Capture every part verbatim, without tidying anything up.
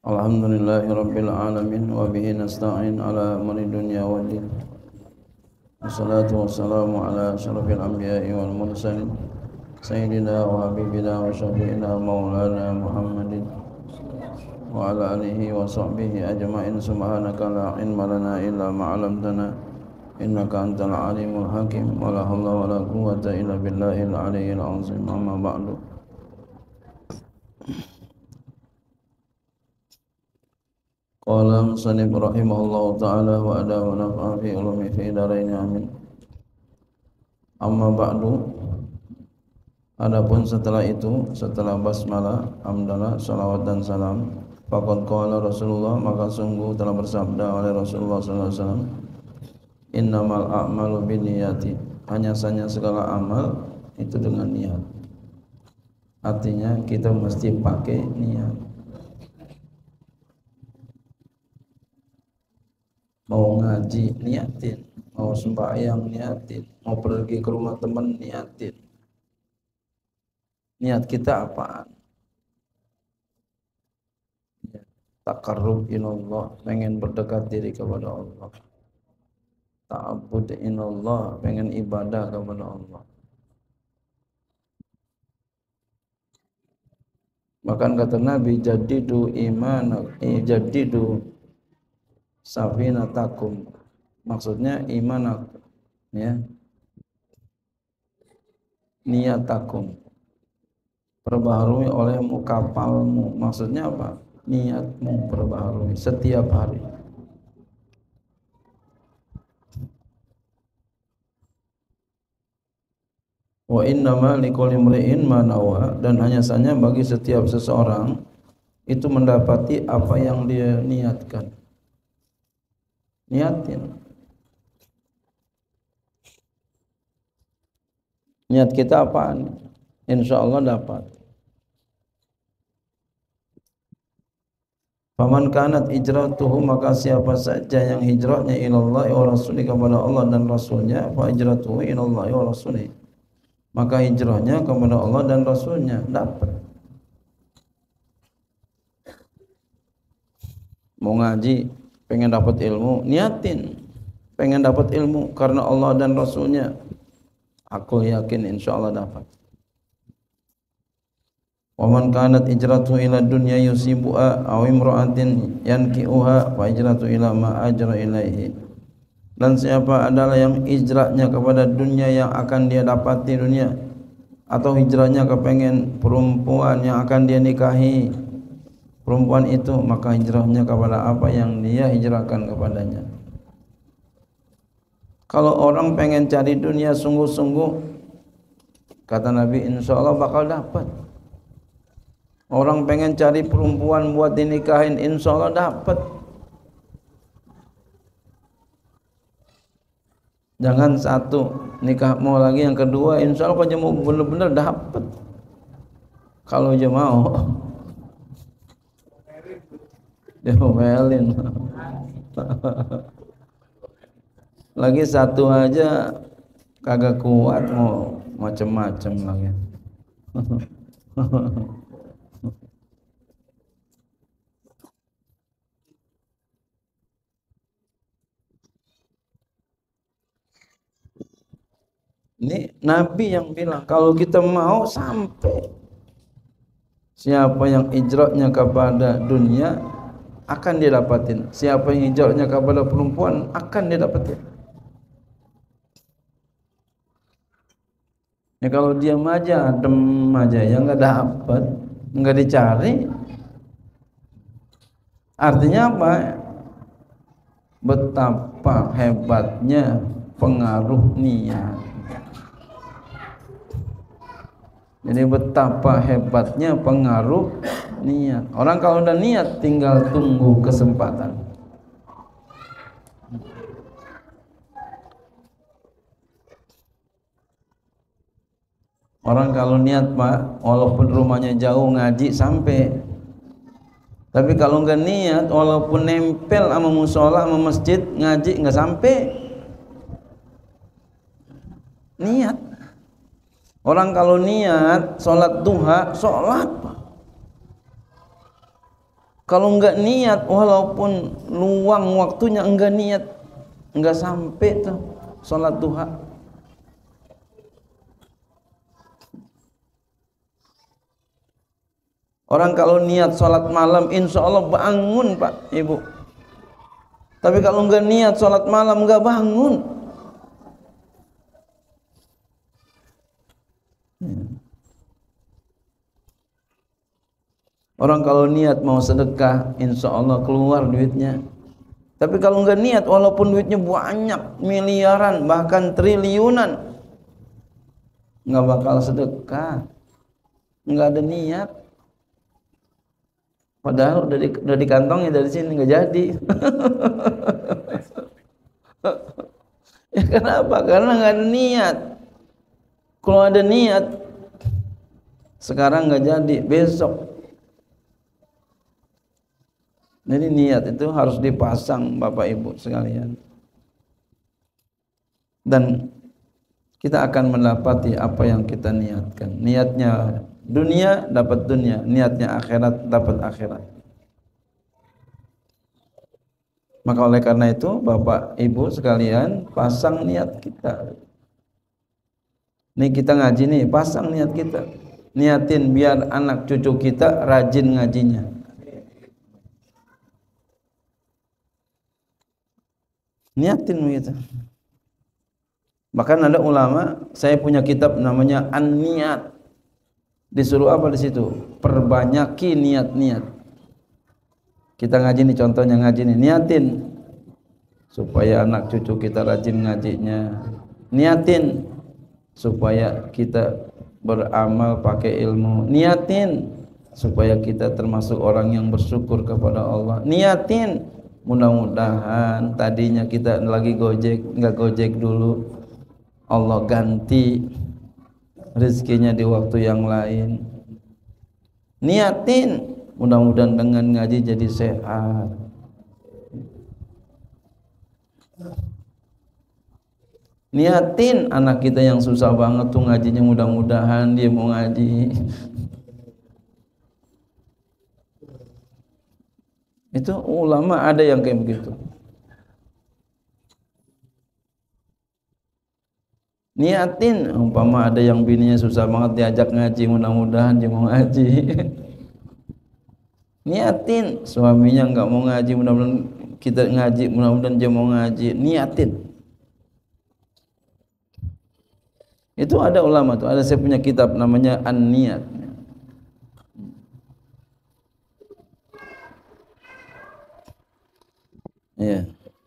Alhamdulillahirabbil alamin wa bihi nasta'in ala amri dunya waddin. Wassalatu wassalamu ala asyrafil anbiya'i wal mursalin sayyidina wa habibina wa syafi'ina maulana Muhammadin wa ala alihi wa sahbihi ajma'in. Subhanaka la ilma lana illa ma 'allamtana innaka antal alimul hakim. Wa la haula wa la quwwata illa billahil aliyyil azim. Amma ba'du. Qala musannif rahimahullahu ta'ala wa ada wa nafa'a fi ulumi fi darain amin. Amma ba'du, adapun setelah itu, setelah basmalah, hamdalah, salawat dan salam, faqad qala Rasulullah, maka sungguh telah bersabda oleh Rasulullah sallallahu alaihi wasallam, innamal a'malu binniyati, hanya saja segala amal itu dengan niat. Artinya kita mesti pakai niat. Mau ngaji niatin, mau sembahyang niatin, mau pergi ke rumah teman niatin. Niat kita apaan? Ya, taqarrub ilallah, pengen berdekat diri kepada Allah. Ta'abbud ilallah, pengen ibadah kepada Allah. Bahkan kata Nabi, jadidu iman, jadidu safinatakum, maksudnya iman, ya, niyatakum, perbaharui olehmu kapalmu. Maksudnya apa? Niatmu perbaharui setiap hari. Wa innama likulli imri'in ma nawa, dan hanya saja bagi setiap seseorang itu mendapati apa yang dia niatkan. Niatin. Niat kita apaan? Insya Allah dapat. Faman kanat hijratuhu, maka siapa saja yang hijrahnya ilallah wa rasuli, kepada Allah dan Rasulnya, fa hijratuhu ilallah wa rasuli, maka hijrahnya kepada Allah dan Rasulnya. Dapat. Mau ngaji, pengen dapat ilmu, niatin pengen dapat ilmu karena Allah dan Rasulnya, aku yakin insya Allah dapat. Wa man kanat hijratuhu ila dunya yusibuha aw imra'atin yanki'uha fa hijratu ila ma ajra ilaihi, dan siapa adalah yang hijrahnya kepada dunia yang akan dia dapati dunia, atau hijrahnya kepengen perempuan yang akan dia nikahi perempuan itu, maka hijrahnya kepada apa yang dia hijrahkan kepadanya. Kalau orang pengen cari dunia sungguh-sungguh, kata Nabi, insya Allah bakal dapat. Orang pengen cari perempuan buat dinikahin, insya Allah dapat. Jangan satu nikah mau lagi, yang kedua insya Allah kalau mau benar-benar dapat. Kalau aja mau diomelin. Lagi satu aja kagak kuat, mau macem-macem lagi. Ini Nabi yang bilang kalau kita mau sampai, siapa yang hijrahnya kepada dunia akan dia dapatin, siapa yang hijrahnya kepada perempuan akan dia dapatin. Ya kalau diam aja, adem aja, ya nggak dapat, nggak dicari. Artinya apa? Betapa hebatnya pengaruh niat. Jadi betapa hebatnya pengaruh niat. Orang kalau udah niat tinggal tunggu kesempatan. Orang kalau niat Pak, walaupun rumahnya jauh ngaji sampai. Tapi kalau enggak niat, walaupun nempel sama musola sama masjid ngaji enggak sampai. Niat. Orang kalau niat sholat duha, sholat. Kalau enggak niat, walaupun luang waktunya enggak niat, enggak sampai tuh sholat duha. Orang kalau niat sholat malam, insya Allah bangun Pak Ibu. Tapi kalau enggak niat sholat malam, enggak bangun. Orang kalau niat mau sedekah, insya Allah keluar duitnya. Tapi kalau enggak niat, walaupun duitnya banyak, miliaran, bahkan triliunan, enggak bakal sedekah. Enggak ada niat. Padahal udah di, udah di kantongnya dari sini, enggak jadi. Ya kenapa? Karena enggak ada niat. Kalau ada niat, sekarang enggak jadi, besok. Jadi niat itu harus dipasang Bapak Ibu sekalian. Dan kita akan mendapati apa yang kita niatkan. Niatnya dunia dapat dunia, niatnya akhirat dapat akhirat. Maka oleh karena itu Bapak Ibu sekalian, pasang niat kita. Nih kita ngaji nih, pasang niat kita. Niatin biar anak cucu kita rajin ngajinya. Niatin begitu. Bahkan ada ulama, saya punya kitab namanya An-Niat. Disuruh apa di situ? Perbanyaki niat-niat. Kita ngaji nih, contohnya ngaji nih, niatin supaya anak cucu kita rajin ngajinya. Niatin supaya kita beramal pakai ilmu. Niatin supaya kita termasuk orang yang bersyukur kepada Allah. Niatin mudah-mudahan tadinya kita lagi gojek, enggak gojek dulu, Allah ganti rezekinya di waktu yang lain. Niatin mudah-mudahan dengan ngaji jadi sehat. Niatin anak kita yang susah banget tuh ngajinya, mudah-mudahan dia mau ngaji. Itu ulama ada yang kayak begitu. Niatin, umpama ada yang bininya susah banget diajak ngaji, mudah-mudahan dia mau ngaji. Niatin suaminya nggak mau ngaji, mudah-mudahan kita ngaji, mudah-mudahan dia mau ngaji. Niatin. Itu ada ulama tuh, ada saya punya kitab namanya An-Niat. Ya.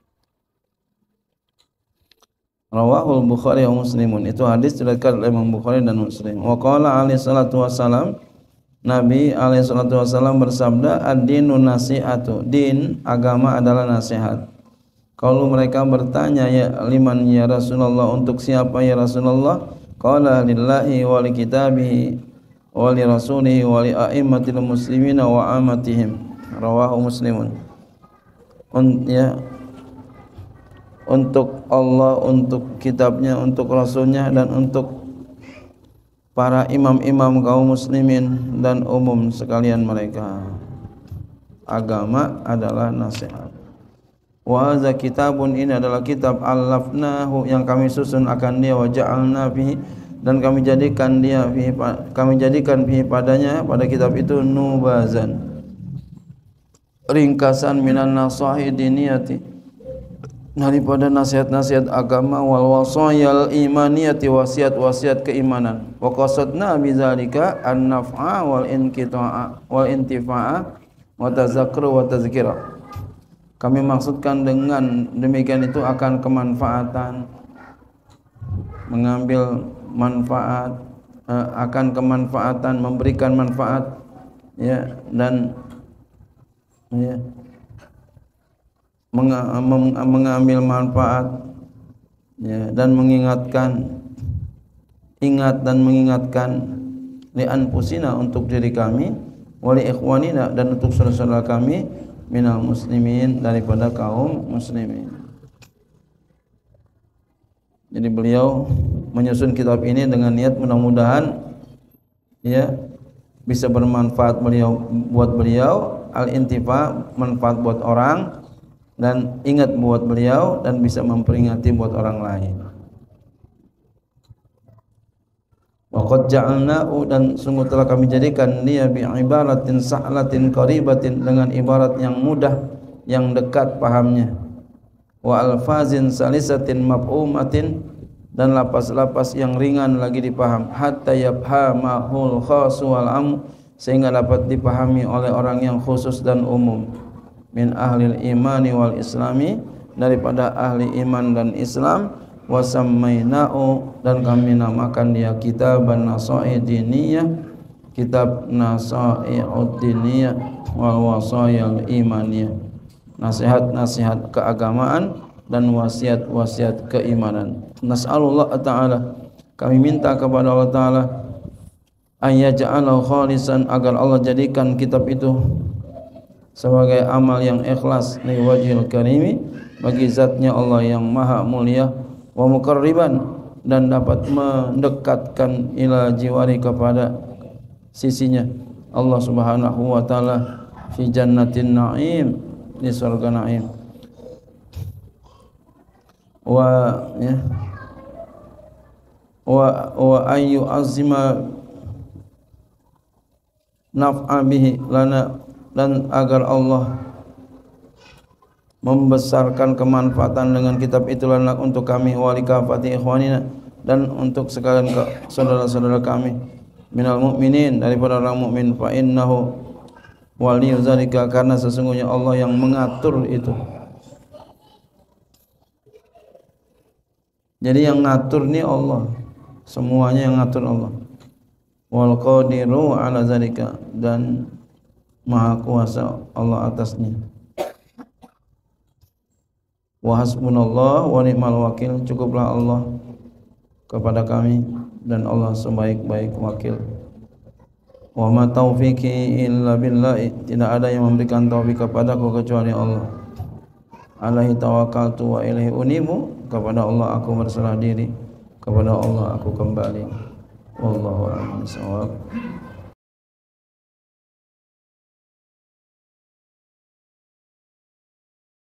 Rawahul Bukhari wa Muslimun. Itu hadis diriwayatkan oleh Imam Bukhari dan Muslim. Wa qala alaihi salatu wasalam, Nabi alaihi salatu wasalam bersabda, ad-dinun nasihatu. Din, agama adalah nasihat. Kalau mereka bertanya, ya liman ya Rasulullah, untuk siapa ya Rasulullah? Qala lillahi wa li kitabihi wa li rasulihi wa li a'immatil muslimina wa amatihim. Rawahu Muslimun. Un, ya, untuk Allah, untuk kitabnya, untuk rasulnya, dan untuk para imam-imam kaum muslimin dan umum sekalian mereka. Agama adalah nasihat. Wa hadza kitabun, ini adalah kitab allafnahu, yang kami susun akan dia, wa ja'alna fihi, dan kami jadikan dia fihi, kami jadikan fihi padanya, pada kitab itu, nubazan, ringkasan minan nasahi diniyati, daripada nasihat-nasihat agama, wal wasayal imaniyati, wasiat-wasiat keimanan. Wa qasadna bizalika an-naf'a wal inqita'a wal intifa'a wa tazakkura wa tazkira. Kami maksudkan dengan demikian itu akan kemanfaatan, mengambil manfaat, akan kemanfaatan, memberikan manfaat, ya, dan ya, mengambil manfaat, ya, dan mengingatkan, ingat dan mengingatkan li anfusina, untuk diri kami, wali ikhwanina, dan untuk saudara-saudara kami, minal muslimin, daripada kaum muslimin. Jadi beliau menyusun kitab ini dengan niat mudah-mudahan ya bisa bermanfaat beliau, buat beliau, al-intifa, manfaat buat orang dan ingat buat beliau dan bisa memperingati buat orang lain. Wa qad ja'alnahu, dan sungguh telah kami jadikan dia bi ibaratin sahlatin qaribatin, dengan ibarat yang mudah yang dekat pahamnya, wa alfazin salisatin mafhumatin, dan lapas-lapas yang ringan lagi dipaham, hatta yafhamahul khasu wal am, sehingga dapat dipahami oleh orang yang khusus dan umum, min ahlil imani wal islami, daripada ahli iman dan Islam, wa sammaina'u, dan kami namakan dia kitaban nasa'i diniyah, kitab nasa'i'ud diniyah wal wasayil imaniyah, nasihat-nasihat keagamaan dan wasiat-wasiat keimanan. Nas'alullah ta'ala, kami minta kepada Allah ta'ala, ayyaja'alahu khalisan, agar Allah jadikan kitab itu sebagai amal yang ikhlas, li wajhil karimi, bagi zatnya Allah yang maha mulia, wa muqarriban, dan dapat mendekatkan ila jiwari, kepada sisinya Allah subhanahu wa ta'ala, fi jannatin na'im, di surga na'im, wa ya wa wa ayu azima naf'a bihi lana, dan agar Allah membesarkan kemanfaatan dengan kitab itu lana, untuk kami, wali kafati ikhwanina, dan untuk sekalian saudara-saudara kami, minal mu'minin, daripada orang mukmin, fa innahu waliyyu zalika, karena sesungguhnya Allah yang mengatur itu. Jadi yang ngatur ni Allah, semuanya yang ngatur Allah. Wal qadiru ala zalika, dan maha kuasa Allah atasnya. Wa hasbunallah wa ni'mal wakil, cukuplah Allah kepada kami dan Allah sebaik-baik wakil. Wa ma taufiqi illa billah, tidak ada yang memberikan taufik kepadaku kecuali Allah. Alaihi tawakkaltu wa ilaihi unibu, kepada Allah aku berserah diri, kepada Allah aku kembali. Wallahu a'lam bishawab.